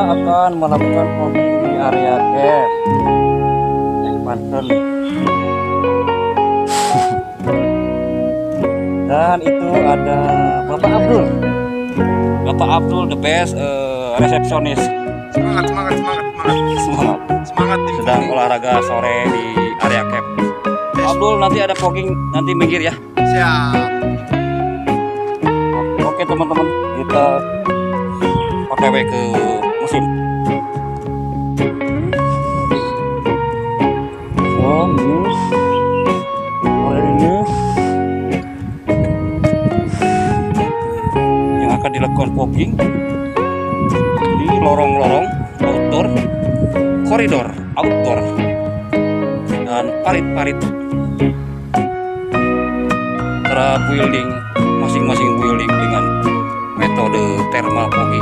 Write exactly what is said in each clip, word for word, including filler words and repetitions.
akan melakukan fogging di area camp Lake Banten. Dan itu ada Bapak Abdul. Bapak Abdul the best uh, resepsionis. Semangat, semangat, semangat, semangat. Semangat. Semangat tim Sedang fogging. olahraga sore di area camp. Abdul nanti ada fogging, nanti minggir ya. Siap. Oke teman-teman, kita O T W ke musim. Oh, ini sore ini yang akan dilakukan fogging di lorong-lorong outdoor, koridor outdoor, dan parit-parit antara building, masing-masing building dengan metode thermal fogging.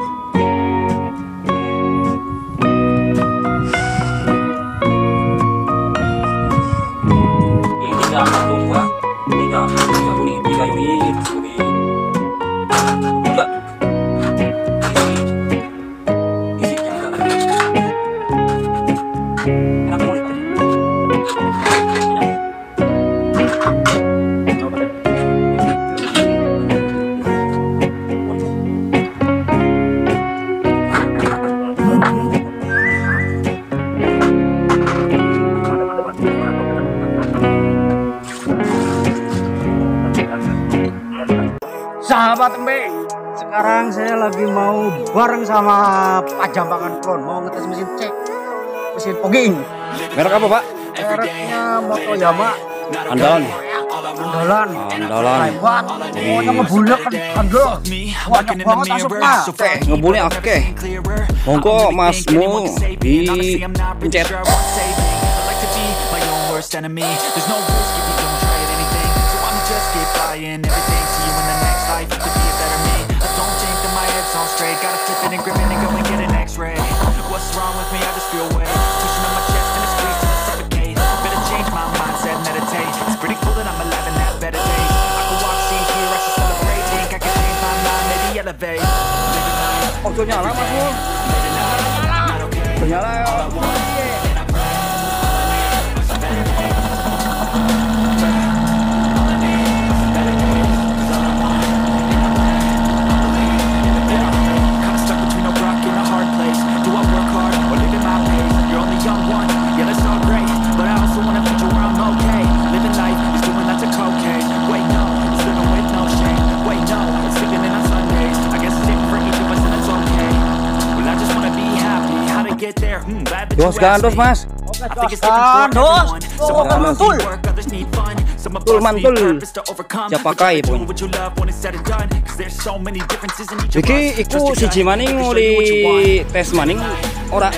Ini tiga, satu, dua, tiga, tiga unit, tiga unit, unit, tiga. Isi, isi yang enggak tadi. Enak mau dipakai. Sahabat Embe, sekarang saya lagi mau bareng sama Pak Jambangan Klon mau ngetes mesin cek, mesin fogging. Merek apa Pak? Mereknya Motoyama. Andalan. Andalan. Andalan. Hebat. Pokoknya ngebulek kan handal. Banyak banget asapnya. Oke, ngebulek oke. Monggo Masmu dipencet. Gotta flip it and grip it and go and get an X-ray. What's wrong with me? I just feel weight pushing on my chest and it squeezes to suffocate. Better change my mindset, meditate. It's pretty cool that I'm alive and have better days. I can walk, see, hear, I should celebrate. Think I can change my mind, maybe elevate. Oh, tuh nyala Mas Mu. Tuh nyala ya. Dos gandos Mas. Gandos. Oh, mantul. Mantul mantul. Siapa kai pun. Iki iku siji maning mau di tes maning ora.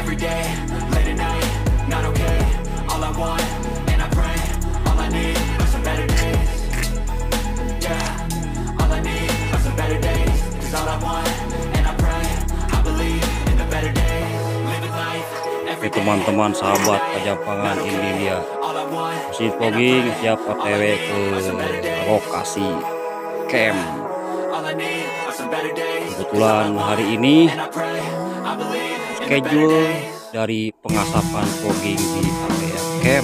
Oke teman-teman sahabat Pajampangan, ini dia mesin fogging siap O T W ke lokasi camp. Kebetulan hari ini schedule dari pengasapan fogging di area camp.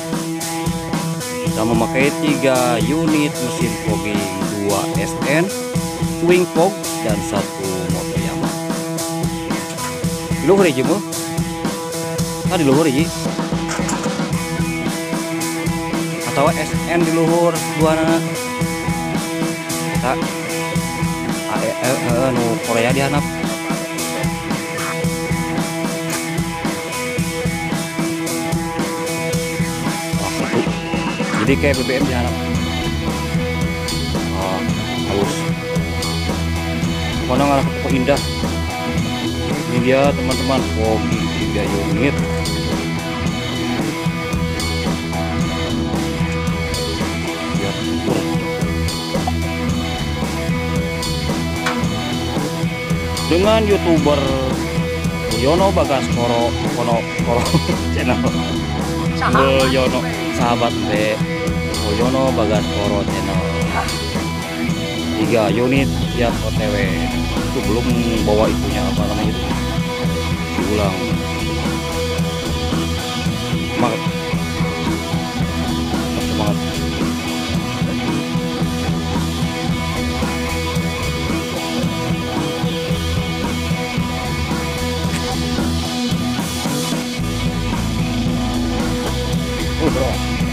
Kita memakai tiga unit mesin fogging, dua S N, Swing Fog, dan satu Motoyama. Di luhur aja mu. Ah, di luhur aja. Atau S N di luhur dua na. Tak. Ah, eh, eh, eh, nu Korea dihanap. Wah, itu. Jadi kayak B B M dihanap. Oh, halus. Mana ngarah ke toko indah. Ini dia teman-teman fogging tiga unit. Dengan YouTuber Yono Bagaskoro Kono Koro channel Yono sahabat B Yono Bagaskoro channel tiga unit siap O T W. Itu belum bawa itunya apa namanya itu diulang. Semangat. Semangat. Oh, bro.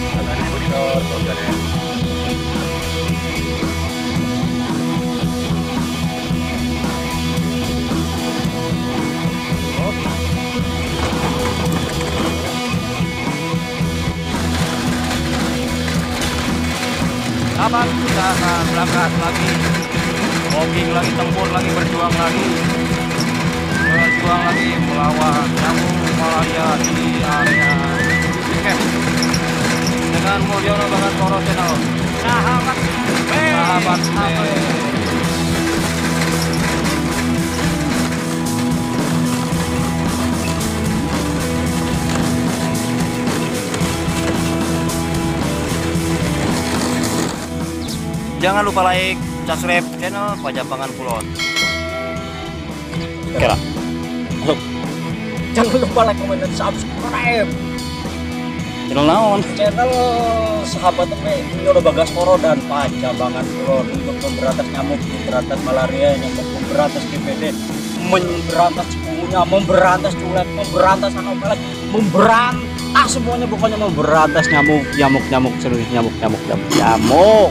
Sahabat, kita akan berangkat lagi, walking lagi, tempur lagi, berjuang lagi, berjuang lagi melawan nyamuk malaria di area camp dengan Mulyono Bagaskoro Channel. Sahabat, sahabat, sahabat. Jangan lupa like, subscribe channel Pajambangan Kulon. Kira. Jangan lupa like, comment, dan subscribe Channel naon? channel sahabat Mulyono Bagaskoro dan Pajambangan Kulon untuk memberantas nyamuk, memberantas malaria, nyamuk, memberantas D P D, memberantas cikungunya, memberantas culet, memberantas anopeles, memberantas semuanya, pokoknya memberantas nyamuk, nyamuk, nyamuk, seluruh nyamuk, nyamuk, nyamuk, nyamuk.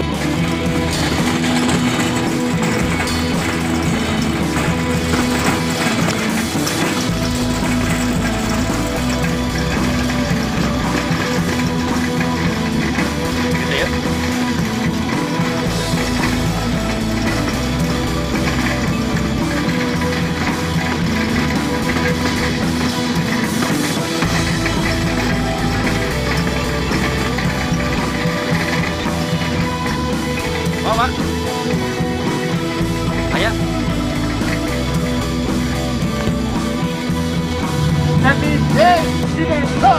Oh, Pak. Ayo. Happy day, go.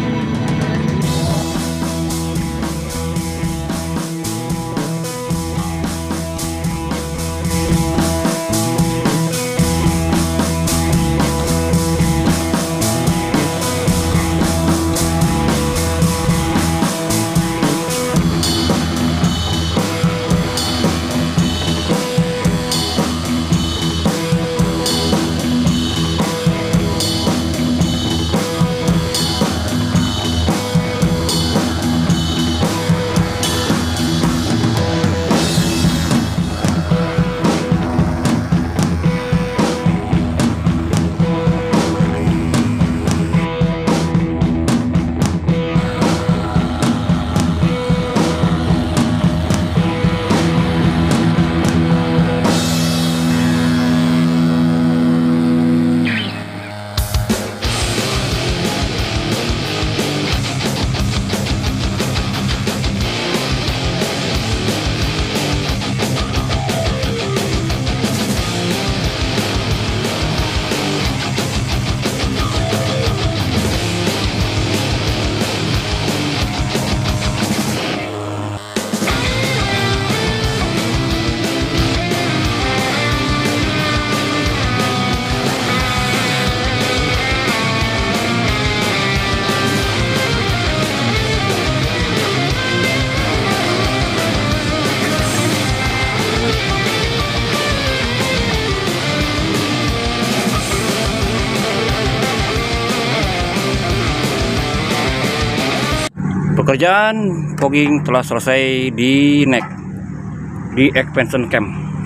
Pekerjaan fogging telah selesai di N E C, di Expansion Camp.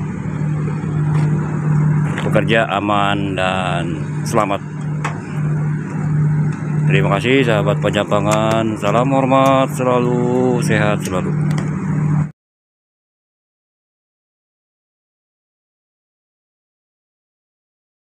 Bekerja aman dan selamat. Terima kasih sahabat Pajambangan. Salam hormat selalu, sehat selalu.